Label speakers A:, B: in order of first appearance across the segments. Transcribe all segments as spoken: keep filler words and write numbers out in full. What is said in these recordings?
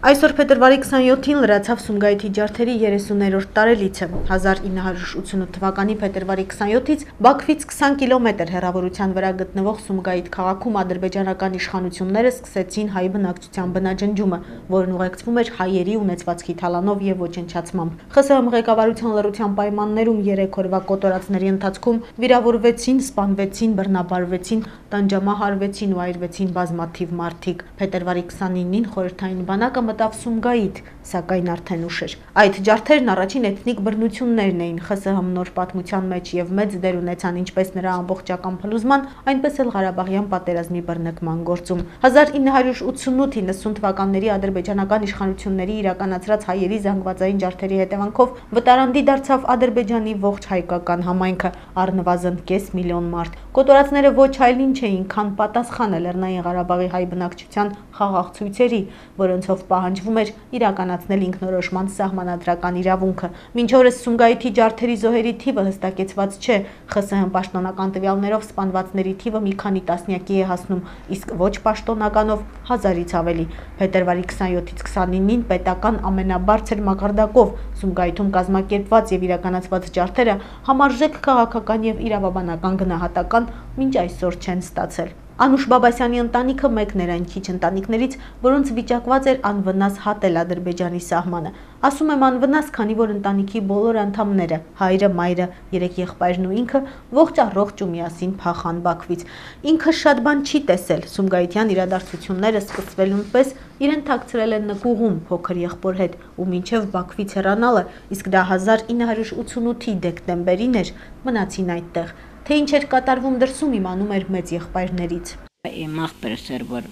A: Այսօր փետրվարի քսանյոթին լրացավ Սումգայիթի ջարդերի երեսուններորդ տարելիցը։ հազար ինը հարյուր ութսունութ թվականի փետրվարի քսանյոթից Բաքվից քսան կիլոմետր հեռավորության վրա գտնվող Սումգայիթ քաղաքում ադրբեջանական իշխանությունները սկսեցին հայ բնակչության բնաջնջումը, որն ուղեկցվում էր հայերի ունեցվածքի թալանով եւ ոչնչացմամբ։ ԽՍՀՄ ղեկավարության լռության պայմաններում երեք օրվա կոտորածների ընթացքում վիրավորվեցին, սպանվեցին, բռնաբարվեցին, տանջամահարվեցին ու այրվեցին բազմաթիվ մարդիկ։ Փետրվարի քսանինին խորհրդային բանակը մտավ Սումգայիթ, սակայն արդեն ուշ էր։ Այդ ջարդերն առաջին էթնիկ բռնություններն էին ԽՍՀՄ նոր պատմության մեջ եւ մեծ դեր ունեցան ինչպես նրա ամբողջական փլուզման, այնպես էլ Ղարաբաղյան պատերազմի բռնկման գործում։ հազար ինը հարյուր ութսունութ իննսուն թվականների ադրբեջանական իշխանությունների իրականացրած հայերի զանգվածային ջարդերի հետևանքով վտարանդի դարձավ Ադրբեջանի ողջ հայկական համայնքը, առնվազն կես միլիոն մարդ։ Կոտորածները ոչ այլ ինչ էին, քան պատասխանը Լեռնային Ղարաբաղի հայ բնակչության խաղաղ ցույցերի, որոնցով պահանջվում էր իրականացնել ինքնորոշման սահմանադրական իրավունքը։ Մինչ օրս Սումգայիթի ջարդերի զոհերի թիվը հստակեցված չէ, ԽՍՀՄ պաշտոնական տվյալներով սպանվածների թիվը մի քանի տասնյակի է հասնում, իսկ ոչ պաշտոնականով հազարից ավելի։ Փետրվարի քսանյոթից քսանինին պետական ամենաբարձր մակարդակով Սումգայիթում կազմակերպված եւ իրականացված ջարդերը համարժեք քաղաքական եւ իրավաբանական գնահատական մինչ այսօր չեն ստացել։ Անուշ Բաբասյանի ընտանիքը մեկն էր այն քիչ ընտանիքներից, որոնց վիճակված էր անվնաս հատել Ադրբեջանի սահմանը։ Ասում եմ անվնաս, քանի որ ընտանիքի բոլոր անդամները, հայրը, մայրը, երեք եղբայրն ու ինքը ողջ առողջ ու միասին փախան Բաքվից։ Ինքը շատ բան չի տեսել, Սումգայիթյան իրադարձությունները սկսվելուն պես իրեն թաքցրել են նկուղում փոքր եղբոր հետ ու մինչև Բաքվից հեռանալը, իսկ դա հազար ինը հարյուր ութսունութի դեկտեմբերին էր, մնացին այդտեղ։ Թե ինչ էր կատարվում դրսում իմանում էր մեծ եղբայրներից։
B: Իմ աղբերս էր, որ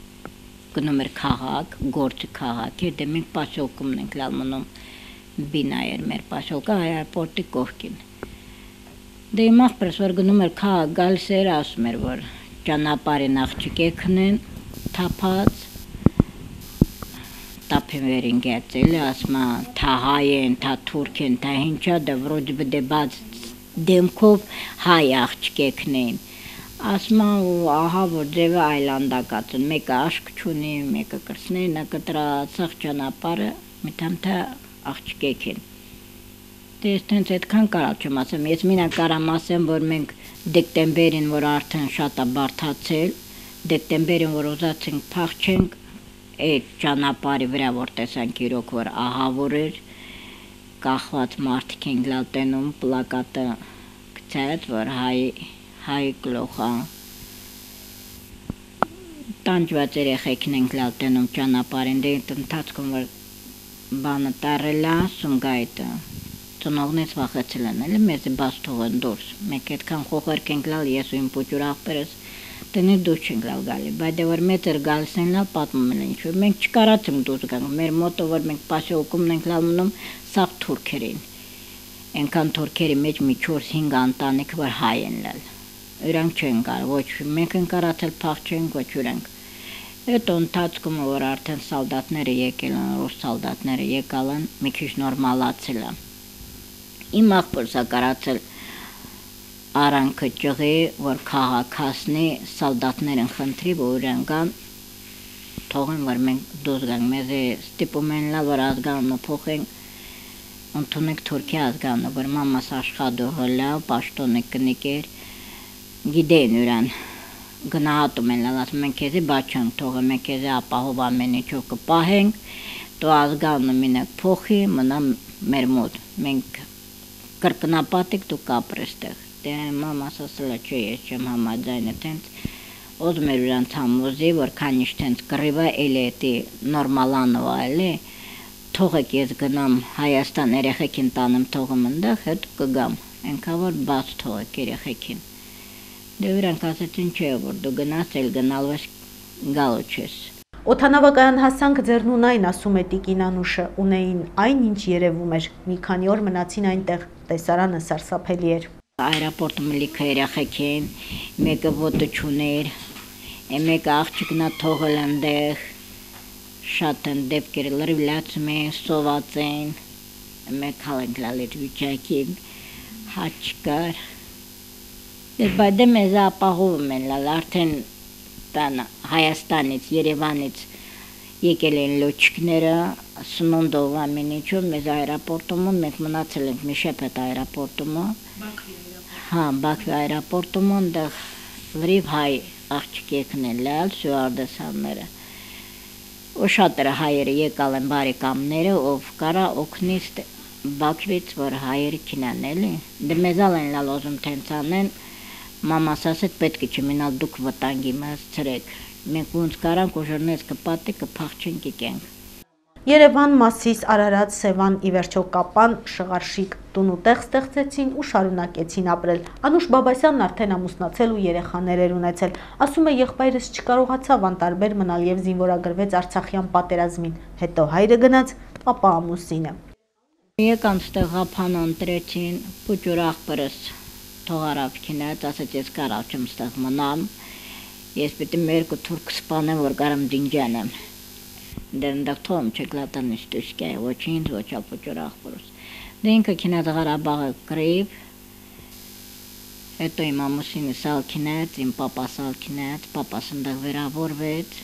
B: գնում էր քաղաք, գործի քաղաք էր, դե մենք պասյոլքում ենք լալ մնում, բինա էր մեր պասյոլկը այրապորտի կողքին։ Դե իմ աղբերս, որ գնում էր քաղաք, գալիս էր, ասում էր, որ ճանապարհին աղջիկեքն են թափած, տափևերին գեցել, ասում է, թա հայ են, թա թուրք են, թա ինչա, դե վրոջ բդե բաց դեմքով հայ աղջիկեքն են, ասում է ու ահա որ ձևը այլանդակած են, մեկը աշկ չունի, մեկը կրսներն է կտրած ճանապարհը, միտամ թե աղջիկեք են։ Դե ես տենց այդքան կարալ չեմ ասեմ, ես մինակ կարամ ասեմ, որ մենք դեկտեմբերին, որ արդեն շատ է բարդացել, դեկտեմբերին, որ ուզացինք փախչենք, այդ ճանապարհի վրա որ տեսանք իրոք որ ահա որ էր, կախված մարդիկ են լալ տենում, պլակատը գցած, որ հայ հայ գլոխա, տանջված երեխեքն ենք լալ տենում ճանապարհին, դե ընթացքում որ բանը տարել է Սումգայիթը, ծնողնից վախեցել են, էլի մեզ բաց թողեն դուրս, մենք այդքան խոխերք ենք լալ, ես ու իմ պուճուր աղբերս, տնի դուրս չենք լալ գալի, բայց դե որ մեծ էր գալիս են լալ պատմում են ինչ-որ, մենք չկարացինք դուրս գանք, մեր մոտը որ մենք պասյոլքում ենք լալ մնում, սաղ թուրքեր են, ենքան թուրքերի մեջ մի չորս-հինգ ընտանիք որ հայ են լալ, իրանք չեն կար, ոչ մենք են կարացել փախչենք, ոչ իրանք։ Հետո ընթացքում որ արդեն սալդատները եկել են, ռուս սալդատները եկալ են, մի քիչ նորմալացել է։ Իմ աղբորս է կարացել արանքը ճղի, որ քաղաք հասնի, սալդատներն խնդրի, որ իրեն կան, թողեն, որ մենք դուրս գանք, մեզ ստիպում են լա, որ ազգանունը փոխենք, ընդունենք Թուրքի ազգանունը, որ մամաս աշխատողը լա, պաշտոնը կնիկ էր, գիտեն իրան, գնահատում են լալ, ասում ենք քեզի բաց չենք թողը, մենք քեզի ապահով ամեն ինչով կպահենք, դու ազգանունը մինակ փոխի, մնա մեր մոտ, մենք կրկնապատիկ դու կապրես տեղ։ Դե մամաս ասել է չէ, ես չեմ համաձայնը տենց, ոզում էր իրանց համոզի, որ քանի տենց կռիվը էլի էտի նորմալանով էլի, թողեք ես գնամ Հայաստան երեխեքին տանեմ թողում ընդեղ, հետո կգամ, ենքա որ բաց թողեք երեխեքին։ Դե իրանք ասեցին չէ, որ դու գնաս, էլ գնալու ես գալու չես։
A: Օդանավակայան հասանք Ձեռնունայն, ասում է Տիկին Անուշը, ունեին այն ինչ երևում էր, մի քանի օր մնացին այնտեղ, տեսարանը սարսափելի էր։
B: Այրապորտում լիքը երեխեք են, մեկը ոտը չուներ, մեկը աղջիկնա թողել ընդեղ, շատ են դեպքեր լրիվլացում են, սոված են, մեկ հալ ենք լալ էդ վիճակին, հաչ կար։ Բայց դե մեզ ապահովում են լալ, արդեն տան Հայաստանից, Երևանից եկել են լոչիկները, սնունդով ամեն ինչով մեզ այրապորտում, մենք մնացել ենք մի շաբաթ այրապորտում, հա, Բաքվի այրապորտում, այնտեղ լրիվ հայ աղջիկ եկնել լալ, սյուարդեսանները, ու շատերը հայերը եկալ են բարեկամները, ով կարա օգնից Բաքվից, որ հայերը կինան էլի, դե մեզալ են լալ ոզում թենցանեն, մամաս ասեց պետք է չմինալ դուք վտանգի մեզ ծրեք, մենք ոնց կարանք ուժորնեց կպատի կփախչենք եկենք։
A: Երևան, Մասիս, Արարատ, Սևան, ի վերջո Կապան, Շղարշիկ տուն ու տեղ ստեղծեցին ու շարունակեցին ապրել։ Անուշ Բաբասյանն արդեն ամուսնացել ու երեխաներ էր ունեցել, ասում է եղբայրս չկարողացավ անտարբեր մնալ եւ զինվորագրվեց Արցախյան պատերազմին, հետո հայրը գնաց, ապա ամուսինը։
B: Եկանց ստեղ ղափան ընտրեցին, փուճուր աղբերս թողարավ քինած, ասաց ես կարավ չեմ ստեղ մնամ, ես պետք է մերկու թուրք սպանեմ, որ կարամ դինջանեմ։ Դեռ թողում չեկլատանից դուսկե, ոչինչ, ոչ ապուճուր աղբերս։ Դե ինքը քինած Ղարաբաղը կրիվ, հետո իմ ամուսինը սալ քինած, իմ պապաս սալ քինած, պապաս ընդեղ վերավորվեց,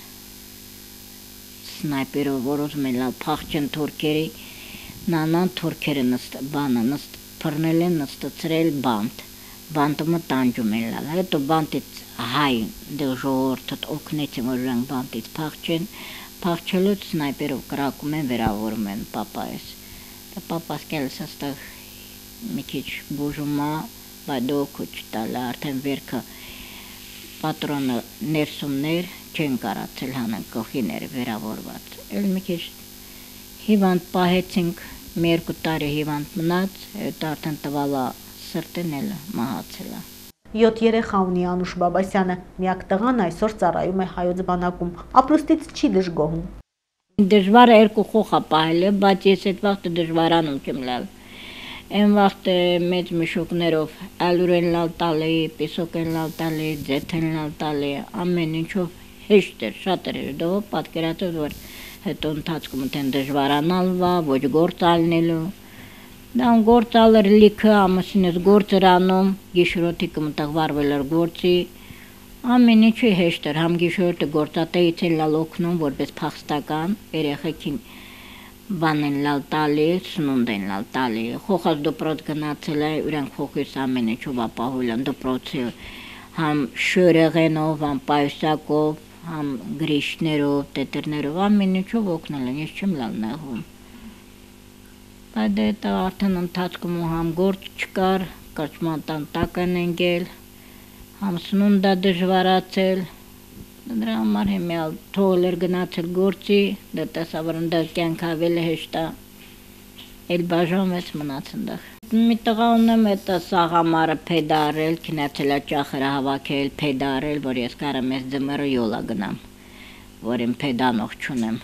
B: սնայպերով որոզում են լալ փախչեն թուրքերի, նանան թուրքերը նստ, բանը նստ, պրնել են նստացրել բանտ, բանտումը տանջում են լալ, հետո բանտից հայ դեղ ժողորդըտ օգնեցին, որ իրանք բանտից փախչեն, փախչելուց սնայպերով կրակում են, վերավորում են պապայս, դա պապաս կելս աստեղ մի քիչ բուժումա, բայց դոքու չտալա, արդեն վերքը պատրոնը ներսումներ չեն կարացել հանեն կողիներ վերավորված, էլ մի քիչ հիվանդ պահեցինք, մի երկու տարի հիվանդ մնաց, հետո արդեն տվալա սրտեն էլ մահացելա։
A: Յոթ երեխա ունի Անուշ Բաբասյանը, միակ տղան այսօր ծառայում է հայոց բանակում, ապրուստից չի դժգոհում։
B: Դժվար է երկու խոխա պահել, բայց ես այդ վաղտը դժվարանում չեմ լալ։ Այն վաղտը մեծ մշուկներով ալուր են լալ տալի, պիսոկ են լալ տալի, ձեթ են լալ տալի, ամեն ինչով հեշտ էր, շատ էր դով պատկերացրել, որ հետո ընթացքում ընթեն դժվարանալվա, ոչ գործ ալնելու։ Դան գործ ալեր լիքը, ամուսինս գործ էր անում, գիշերոտիկը մտեղ վարվել էր գործի, ամեն ինչի հեշտ էր, համ գիշերոտը գործատեից են լալ օգնում, որպես փախստական, երեխեքին բան են լալ տալի, սնունդ են լալ տալի, խոխած դպրոց գնացել է, իրանք խոխից ամեն ինչով ապահովել են դպրոցի, համ շորեղենով, համ պայուսակով, համ գրիշներով, տետերներով, ամեն ինչով օգնել են, ես չեմ լալ նեղում։ Բայց դա արդեն ընթացքում համ գործ չկար, կրճման տան տակ են ընկել, համ սնունդա դժվարացել, դրա համար հիմա թողել էր գնացել գործի, դա տեսա որ ընդեղ կյանք ավելի հեշտ է, էլ բաժանվեց մնաց ընդեղ։ Մի տղա ունեմ, էտա սաղամարը փեդարել, քնացել է ճախերը հավաքել, փեդարել, որ ես կարամ ես ձմեռը յոլա գնամ, որ իմ փեդանող չունեմ։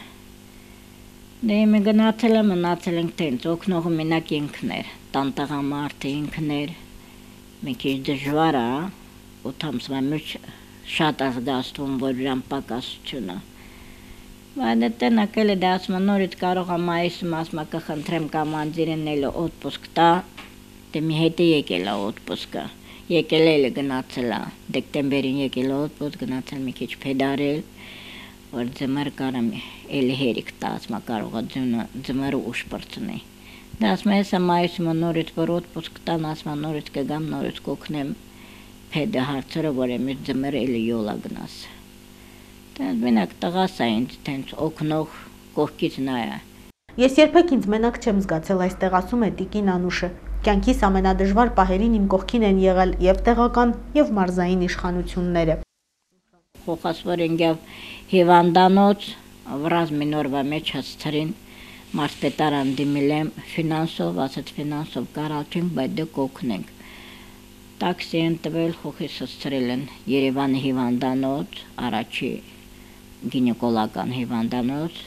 B: Դե իմը գնացել եմ, մնացել ենք տենց, օգնողը մենակ ինքն էր, տանտղամարդը ինքն էր, մի քիչ դժվար է, ութամսվա մեջ շատ ազգաստվում, որ իրան պակասությունը։ Բայց դե տենակել է դա ասում նորից կարող է մայիսում ասում կխնդրեմ կամանձիրն էլ օտպուսկ տա, դե մի հետը եկել է օտպուսկը, եկել էլ գնացել է, դեկտեմբերին եկել է օտպուսկ, գնացել մի քիչ փեդարել, որ ձմեռ կարամ էլ հերիք տա, ասում կարող է ձմեռը ուշ պրծնի։ Դա ասում է հեսա մայիսում նորից որ օտպուսկ տան, ասում նորից կգամ, նորից կօգնեմ փեդը հարցերը, որ εμείς ձմեռը էլ յոլա գնաս։ Տենց մենակ տղաս է ինձ տենց օգնող կողքից նայա։
A: Ես երբեք ինձ մենակ չեմ զգացել այստեղ, ասում է տիկին Անուշը։ Կյանքիս ամենադժվար պահերին իմ կողքին են եղել եւ տեղական եւ մարզային իշխանությունները։
B: Խոխաս որ ընկավ հիվանդանոց, վրազ մի նորվա մեջ հասցրին, մարզպետարան դիմել եմ ֆինանսով, ասաց ֆինանսով կարալ չենք, բայց դե կօգնենք։ Տաքսի են տվել, խոխիս հասցրել են Երևանի հիվանդանոց, առաջի գինեկոլոգական հիվանդանոց։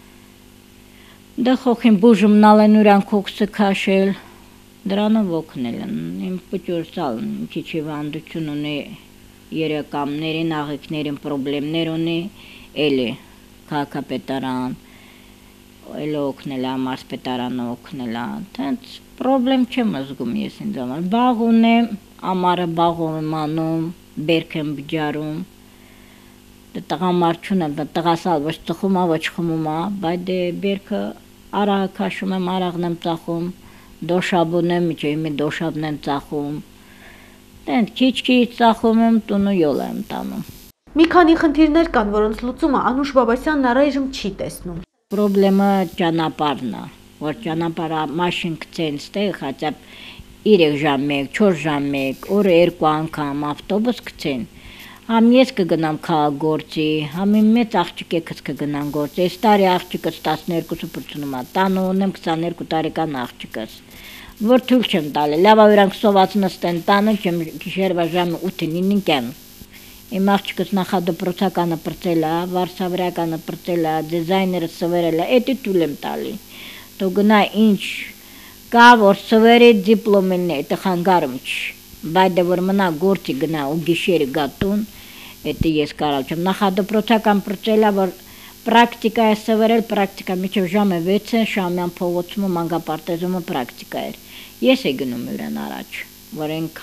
B: Դե խոխին բուժումնալ են ուրանք հոգսը քաշել, դրանով օգնել են, իմ պճուրսալ, քիչ հիվանդություն ունի երեկամներին, աղիքներին պրոբլեմներ ունի, էլի քաղաքապետարան, էլի օգնել է, մարզպետարանը օգնել է, տենց պրոբլեմ չեմ զգում ես ինձ համար, բաղ ունեմ, ամառը բաղով եմ անում, բերք եմ բջարում, տղամարդ չունեմ, տղասալ ոչ ծխում է, ոչ խմում է, բայց դե բերքը արաղը քաշում եմ, արաղն եմ ծախում, դոշաբ ունեմ, միջև մի դոշաբն եմ ծախում, դեն քիչ-քիչ ծախում եմ, տունը յոլ եմ տանում։
A: Մի քանի խնդիրներ կան, որոնց լուծումը Անուշ Բաբասյանն առայժմ չի տեսնում։
B: Պրոբլեմը ճանապարհն է, որ ճանապարհը մաշին գցեն ստեղ, հաճապ երեք ժամ մեկ, չորս ժամ մեկ, օրը երկու անգամ ավտոբուս գցեն։ Համ ես կգնամ քաղաքգործի, համ իմ մեծ աղջիկեքս կգնան գործի, այս տարի աղջիկս տասներկուսը փրկնում է, տանը ունեմ քսաներկու տարեկան աղջիկս, որ թույլ չեմ տալի, լավ է իրանք սոված նստեն տանը, չեմ գիշերվա ժամը ութին կան։ Իմ աղջիկս նախադպրոցականը պրծել է, վարսավրականը պրծել է, դիզայները սվերել է, էդի թույլ եմ տալի։ Դու գնա ինչ կա, որ սվերի դիպլոմին է, դա խանգարում չի, բայց դե որ մնա գործի գնա ու գիշերը գա տուն, էդի ես կարալ չեմ, նախադպրոցական պրծել է, որ պրակտիկա է սվերել, պրակտիկա միջև ժամը վեցը, Շամյան փողոցում ու մանկապարտեզում պրակտիկա էր, ես է գնում իրան առաջ, որ են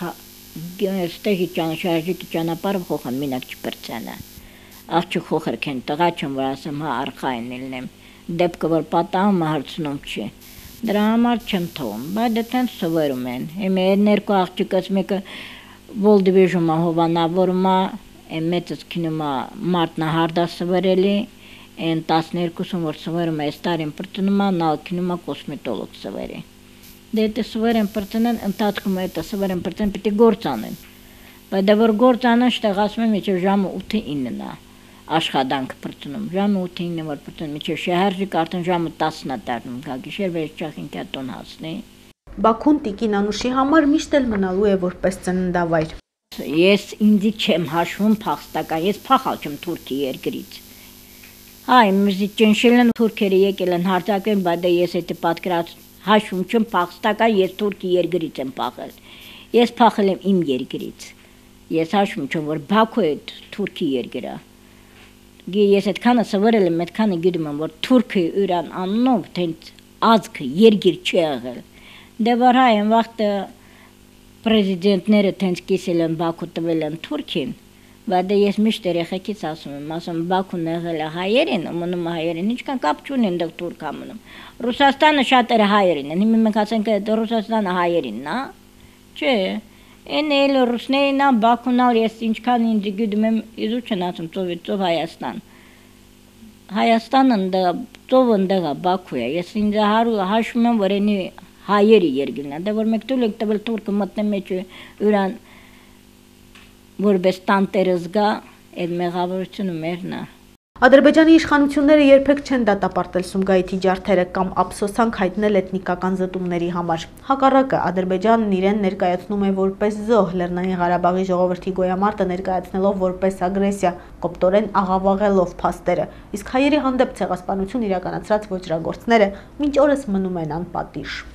B: ստեղի շարժիկի ճանապարհը խոխան մինակ չպրծենը, աղջիկ խոխրք են տղա չեմ, որ ասեմ հա արխային ելնեմ, դեպքը որ պատահում հարցնում չի, դրա համար չեմ թողում, բայց դե տենց սովորում են, իմ երկու աղջիկս մեկը Վոլդիվիժում է հովանավորում է, այն մեծս քինում է մարտնահարդա սվերելի, այն տասներկուսում որ սվերում է, այս տարին պրծնում է, նալ քինում է կոսմետոլոգ սվերի։ Դե դա սվերեն պրծնեն, ընթացքում է դա սվերեն պրծնեն, պիտի գործ անեն, բայց դա որ գործ անեն, շտեղ ասում եմ, միջև ժամը ութին է աշխատանքը պրծնում, ժամը ութին է որ պրծնում, միջև շահարժիկ արդեն ժամը տասն է դառնում, գա գիշեր վեր ճախին կա տուն հասնի։
A: Բաքուն տիկին Անուշի համար միշտ էլ մնալու է որպես ծննդավայր։
B: Ես ինձի չեմ հաշվում փախստական, ես փախալ չեմ Թուրքի երկրից։ Հայ, մզի ճնշել են թուրքերը եկել են հարձակվել, բայց ես էդի պատկերած հաշվում չեմ փախստական, ես Թուրքի երկրից եմ փախել։ Ես փախել եմ իմ երկրից։ Ես հաշվում չեմ, որ Բաքու է Թուրքի երկրը։ Ես այդքանը սովորել եմ, այդքանը գիտում եմ, որ Թուրքը իրան անունով տենց ազգը երկիր չի եղել։ Դե որ հայ են վաղտը պրեզիդենտները տենց կիսել են Բաքու տվել են Թուրքին, բայց դե ես միշտ երեխեքից ասում եմ, ասում Բաքուն եղել է հայերին, մնում հայերին, ինչքան կապ չունեն դեռ թուրք ամնում։ Ռուսաստանը շատերը հայերին են, հիմա մենք ասենք Ռուսաստանը հայերինն է, չէ, այն էլ ռուսներինն է, Բաքուն ալ ես ինչքան ինձ գիտում եմ, իզու չեն ասում ծովից ծով Հայաստան։ Հայաստանը ծովը ընդեղ է, Բաքու է, ես ինձ հաշվում եմ, որ այնի հայերի երկիրն է, դե որ մեկ տուլ եք տվել թուրքը մտնե մեջ ուրան որպես տանտերը զգա, այդ մեղավորությունը մերն է։
A: Ադրբեջանի իշխանությունները երբեք չեն դատապարտել Սումգայիթի ջարդերը կամ ափսոսանք հայտնել էթնիկական զտումների համար։ Հակառակը, Ադրբեջանն իրեն ներկայացնում է որպես զոհ, Լեռնային Ղարաբաղի ժողովրդի գոյամարտը ներկայացնելով որպես ագրեսիա, կոպտորեն աղավաղելով փաստերը, իսկ հայերի հանդեպ ցեղասպանություն իրականացրած ոճրագործները մինչ օրս մնում են անպատիժ։